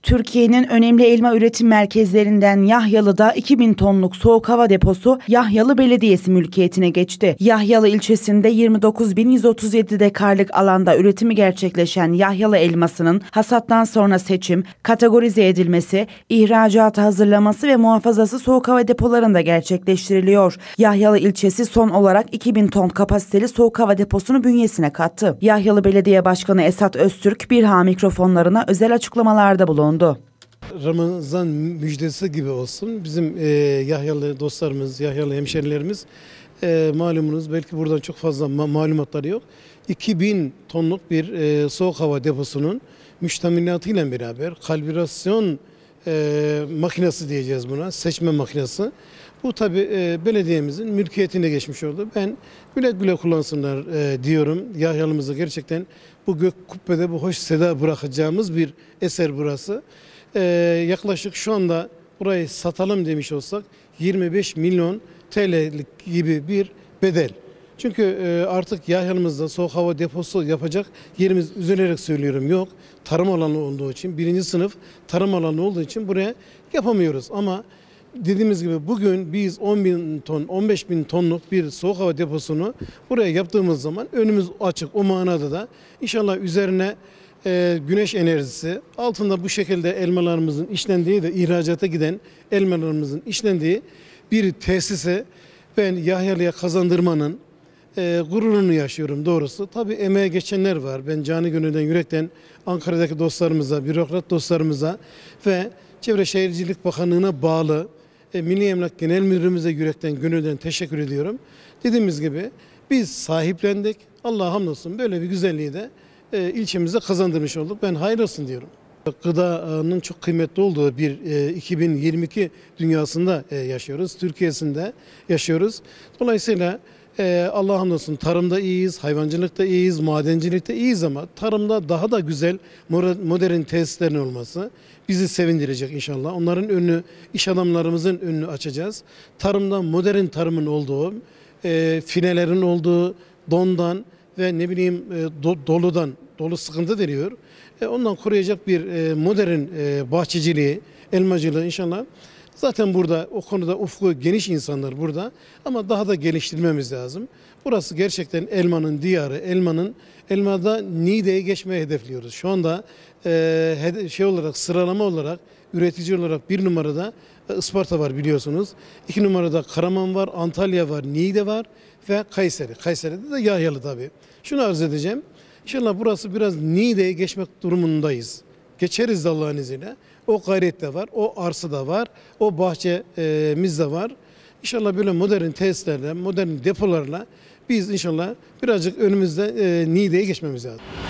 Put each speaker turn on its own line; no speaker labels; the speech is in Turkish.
Türkiye'nin önemli elma üretim merkezlerinden Yahyalı'da 2000 tonluk soğuk hava deposu Yahyalı Belediyesi mülkiyetine geçti. Yahyalı ilçesinde 29.137 dekarlık alanda üretimi gerçekleşen Yahyalı elmasının hasattan sonra seçim, kategorize edilmesi, ihracata hazırlaması ve muhafazası soğuk hava depolarında gerçekleştiriliyor. Yahyalı ilçesi son olarak 2000 ton kapasiteli soğuk hava deposunu bünyesine kattı. Yahyalı Belediye Başkanı Esat Öztürk, BİRHA mikrofonlarına özel açıklamalarda bulundu.
Ramazan müjdesi gibi olsun. Bizim Yahyalı dostlarımız, Yahyalı hemşerilerimiz malumunuz belki buradan çok fazla malumatları yok. 2000 tonluk bir soğuk hava deposunun müştemilatıyla beraber kalibrasyon makinesi diyeceğiz buna, seçme makinesi. Bu tabi belediyemizin mülkiyetine geçmiş oldu. Ben güle güle kullansınlar diyorum. Yahyalımızı gerçekten bu gök kubbede bu hoş seda bırakacağımız bir eser burası. Yaklaşık şu anda burayı satalım demiş olsak 25 milyon TL'lik gibi bir bedel. Çünkü artık Yahyalımızda soğuk hava deposu yapacak yerimiz, üzülerek söylüyorum, yok. Tarım alanı olduğu için, birinci sınıf tarım alanı olduğu için buraya yapamıyoruz. Ama dediğimiz gibi bugün biz 10.000 ton, 15.000 tonluk bir soğuk hava deposunu buraya yaptığımız zaman önümüz açık. O manada da inşallah üzerine güneş enerjisi, altında bu şekilde elmalarımızın işlendiği ve ihracata giden elmalarımızın işlendiği bir tesise ben Yahyalı'ya kazandırmanın gururunu yaşıyorum doğrusu. Tabii emeğe geçenler var. Ben canı gönülden, yürekten Ankara'daki dostlarımıza, bürokrat dostlarımıza ve Çevre Şehircilik Bakanlığı'na bağlı Milli Emlak Genel Müdürümüze yürekten, gönülden teşekkür ediyorum. Dediğimiz gibi biz sahiplendik. Allah'a hamdolsun böyle bir güzelliği de ilçemize kazandırmış olduk. Ben hayırlı olsun diyorum. Gıdanın çok kıymetli olduğu bir 2022 dünyasında yaşıyoruz. Türkiye'sinde yaşıyoruz. Dolayısıyla Allah'a hamdolsun tarımda iyiyiz, hayvancılıkta iyiyiz, madencilikte iyiyiz ama tarımda daha da güzel modern tesislerin olması bizi sevindirecek inşallah. Onların önünü, iş adamlarımızın önünü açacağız. Tarımda modern tarımın olduğu, finelerin olduğu, dondan ve ne bileyim doludan, dolu sıkıntı veriyor. Ondan koruyacak bir modern bahçeciliği, elmacılığı inşallah. Zaten burada o konuda ufku geniş insanlar burada ama daha da geliştirmemiz lazım. Burası gerçekten elmanın diyarı, elmada Niğde'ye geçmeyi hedefliyoruz. Şu anda sıralama olarak, üretici olarak 1 numarada Isparta var biliyorsunuz. 2 numarada Karaman var, Antalya var, Niğde var ve Kayseri. Kayseri'de de Yahyalı tabii. Şunu arz edeceğim. İnşallah burası biraz Niğde'ye geçmek durumundayız. Geçeriz de Allah'ın izniyle. O gayret de var, o arsa da var, o bahçemiz de var. İnşallah böyle modern tesislerle, modern depolarla biz inşallah birazcık önümüzde Niğde'ye geçmemiz lazım.